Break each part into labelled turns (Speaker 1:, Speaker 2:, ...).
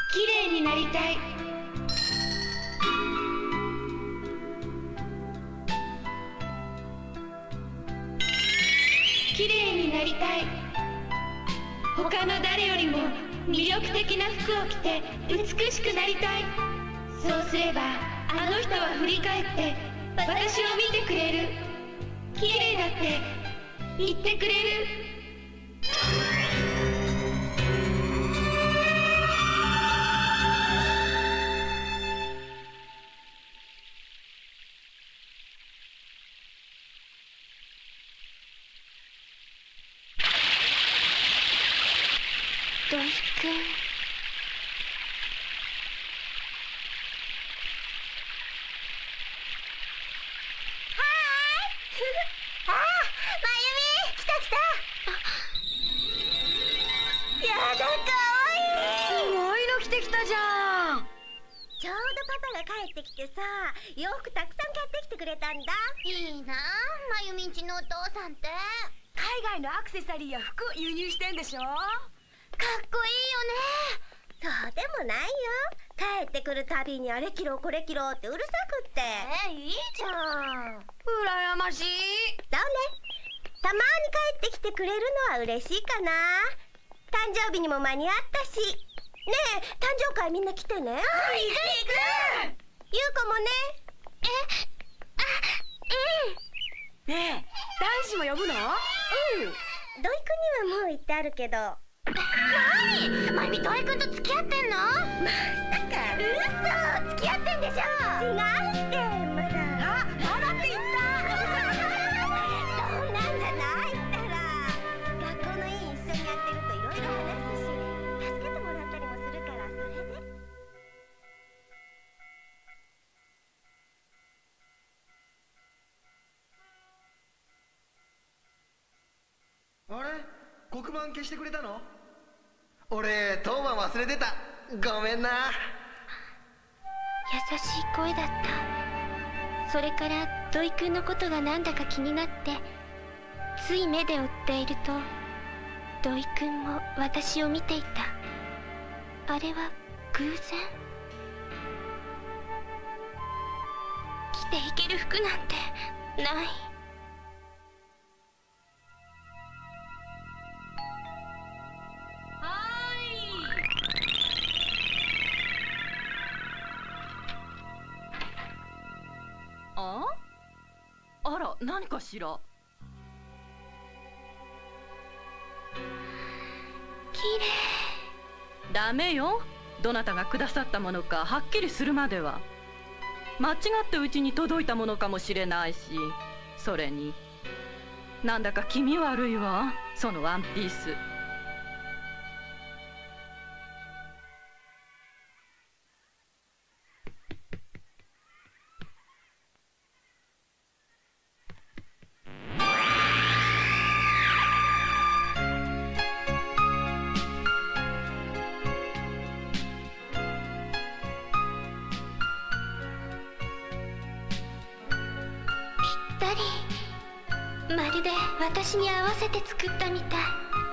Speaker 1: 綺麗になりたい。綺麗になりたい。他の誰よりも魅力的な服を着て美しくなりたい。そうすればあの人は振り返って私を見てくれる。綺麗だって言ってくれる。土井くん。
Speaker 2: 帰ってきてさ、洋服たくさん買ってきてくれたんだ。
Speaker 3: いいなあ、まゆみんちのお父さんって。
Speaker 4: 海外のアクセサリーや服輸入してんでしょ。かっ
Speaker 3: こいいよね。
Speaker 2: そうでもないよ。帰ってくるたびにあれ着ろこれ着ろってうるさくって。
Speaker 3: いいじゃん。
Speaker 4: 羨ましい。
Speaker 2: そうね。たまに帰ってきてくれるのは嬉しいかな。誕生日にも間に合ったし。ねえ、誕生会みんな来てね。
Speaker 4: 行く行く。
Speaker 2: ゆうこもね。
Speaker 4: ねえ、男子も呼ぶの？
Speaker 2: うん。土井くんにはもう言ってあるけど。
Speaker 3: なに？まゆみ土井くんと付き合ってんの？
Speaker 2: まさか。
Speaker 3: 嘘！付き合ってんでしょ。
Speaker 2: 違うって、まだ。
Speaker 4: まだって言った。
Speaker 2: そんなんじゃないったら。学校の委員一緒にやってるといろいろ話すし、助けてもらったりもするから、それで。
Speaker 5: あれ、黒板消してくれたの？俺当番忘れてた。ごめんな。
Speaker 1: 優しい声だった。それから土井くんのことがなんだか気になって、つい目で追っていると土井くんも私を見ていた。あれは偶然？着ていける服なんてない。
Speaker 6: あら、何かしら。
Speaker 1: きれい。
Speaker 6: ダメよ。どなたがくださったものかはっきりするまでは。間違ってうちに届いたものかもしれないし、それになんだか気味悪いわ、そのワンピース。
Speaker 1: まるで私に合わせて作ったみたい。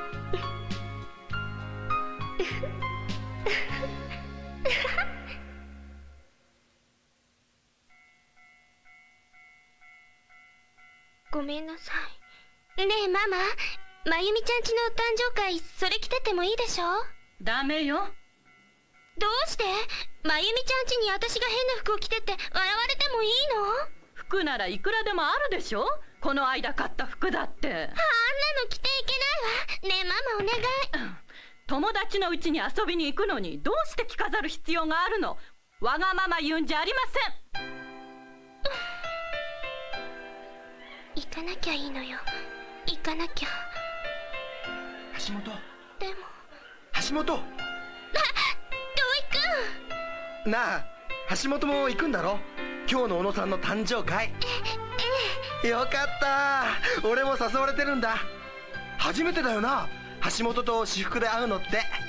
Speaker 1: ごめんなさい。ねえママ、まゆみちゃんちのお誕生会、それ着ててもいいでしょ？
Speaker 6: ダメよ。
Speaker 1: どうして？まゆみちゃんちに私が変な服を着てって笑われてもいいの？
Speaker 6: 服ならいくらでもあるでしょ。この間買った服だって。あんなの
Speaker 1: 着ていけないわ。ねえママお願い。
Speaker 6: 友達の家に遊びに行くのにどうして着飾る必要があるの？わがまま言うんじゃありません。
Speaker 1: 行かなきゃいいのよ。行かなきゃ。
Speaker 5: 橋本。
Speaker 1: でも
Speaker 5: 橋本。
Speaker 1: 土井くん。
Speaker 5: なあ、橋本も行くんだろ？今日の小野さんの誕生会。よかった。俺も誘われてるんだ。初めてだよな、橋本と私服で会うのって。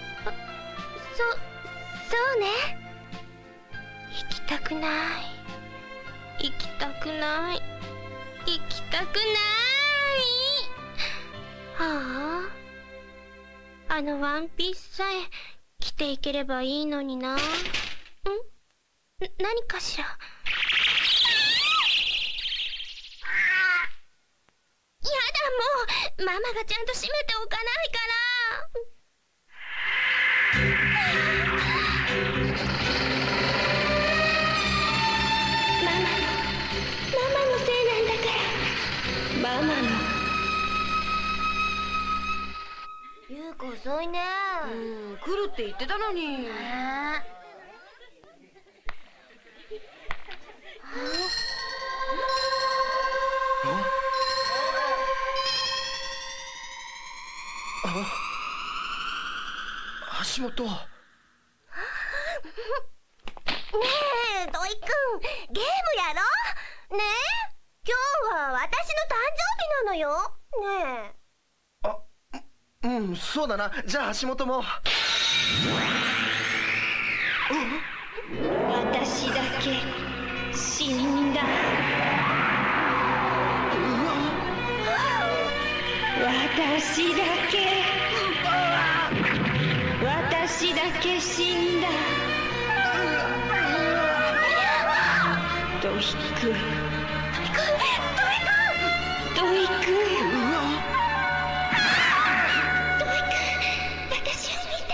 Speaker 1: そうね。行きたくない。行きたくない。行きたくない。はあ、あのワンピースさえ着
Speaker 3: ていければいいのにな。何かしら。やだ、もうママがちゃんと閉めておかないから。ママのせいなんだから。ママの。
Speaker 2: ゆう子遅いね。
Speaker 4: 来るって言ってたのに。
Speaker 5: 橋本。
Speaker 2: ねえ、土井くん、ゲームやろ？ねえ、今日は私の誕生日なのよ。ねえ。
Speaker 5: うん、そうだな。じゃあ橋本も。
Speaker 1: 私だけ死んだ。私だけ死んだ。土井くん、
Speaker 2: 私を見て。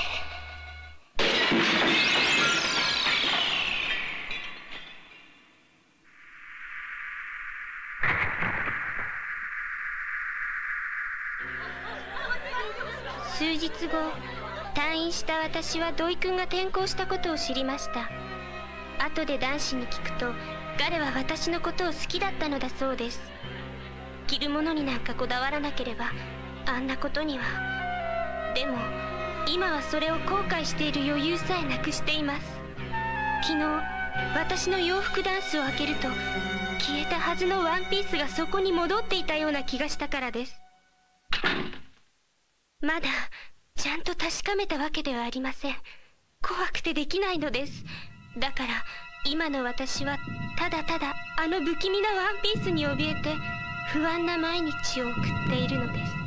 Speaker 3: 数日後、退院した私は土井くんが転校したことを知りました。後で男子に聞くと、彼は私のことを好きだったのだそうです。着るものになんかこだわらなければあんなことには。でも今はそれを後悔している余裕さえなくしています。昨日私の洋服ダンスを開けると、消えたはずのワンピースがそこに戻っていたような気がしたからです。まだちゃんと確かめたわけではありません。怖くてできないのです。だから今の私はただただあの不気味なワンピースに怯えて不安な毎日を送っているのです。